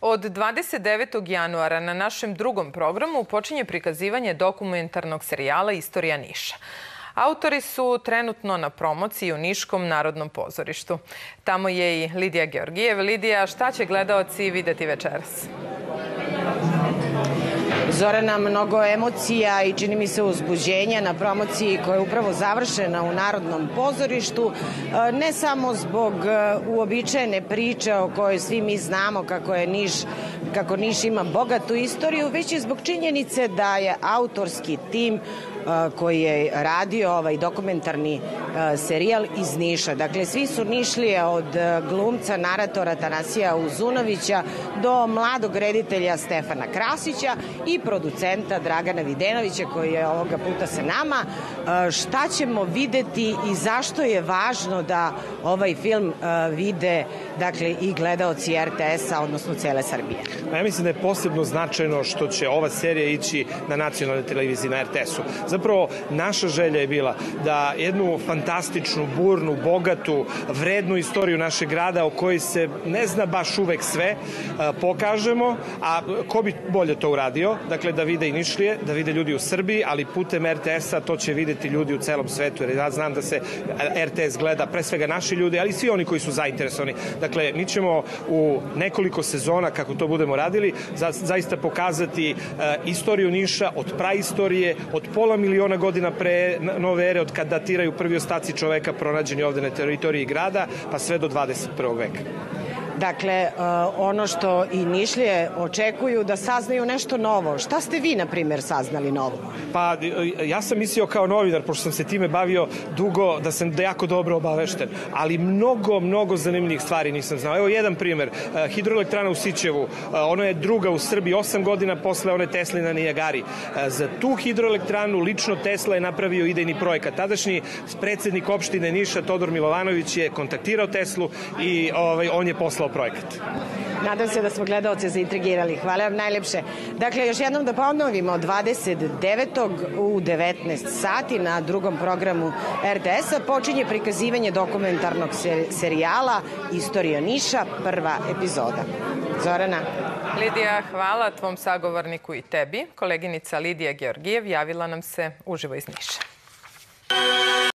Od 29. januara na našem drugom programu počinje prikazivanje dokumentarnog serijala Istorija Niša. Autori su trenutno na promociji u Niškom narodnom pozorištu. Tamo je i Lidija Georgijev. Lidija, šta će gledaoci videti večeras? Zorana, mnogo emocija i čini mi se uzbuđenja na promociji koja je upravo završena u Narodnom pozorištu. Ne samo zbog uobičajene priče o kojoj svi mi znamo kako Niš ima bogatu istoriju, već i zbog činjenice da je autorski tim koji je radio ovaj dokumentarni serijal iz Niša. Dakle, svi su Nišlije od glumca, naratora Tanasija Uzunovića do mladog reditelja Stefana Krasića i producenta Dragana Videnovića koji je ovoga puta sa nama. Šta ćemo videti i zašto je važno da ovaj film vide i gledaoci RTS-a, odnosno cele Srbije? Ja mislim da je posebno značajno što će ova serija ići na nacionalnoj televiziji, na RTS-u. Zapravo, naša želja je bila da jednu fantastičnu, burnu, bogatu, vrednu istoriju našeg grada o kojoj se ne zna baš uvek sve pokažemo, a ko bi bolje to uradio? Dakle, da vide i Nišlije, da vide ljudi u Srbiji, ali putem RTS-a to će videti ljudi u celom svetu, jer ja znam da se RTS gleda pre svega naši ljudi, ali i svi oni koji su zainteresovani. Dakle, mi ćemo u nekoliko sezona, kako to budemo radili, zaista pokazati istoriju Niša od praistorije, od pola miliona godina pre nove ere, od kad datiraju prvi ostaci čoveka pronađeni ovde na teritoriji grada, pa sve do 21. veka. Dakle, ono što i Nišlije očekuju da saznaju nešto novo. Šta ste vi, na primjer, saznali novo? Pa, ja sam mislio kao novinar, pošto sam se time bavio dugo, da sam jako dobro obavešten, ali mnogo zanimljivih stvari nisam znao. Evo jedan primjer, hidroelektrana u Sićevu, ona je druga u Srbiji, 8 godina posle one Tesle na Nijagari. Za tu hidroelektranu lično Tesla je napravio idejni projekat. Tadašnji predsednik opštine Niša, Todor Milovanović, je kontaktirao Teslu i on je poslao projekat. Nadam se da smo gledaoce zaintrigirali. Hvala vam najlepše. Dakle, još jednom da ponovimo, 29. u 19 sati na drugom programu RTS-a počinje prikazivanje dokumentarnog serijala Istorija Niša, prva epizoda. Zorana. Lidija, hvala tvom sagovorniku i tebi. Koleginica Lidija Georgijev javila nam se uživo iz Niša.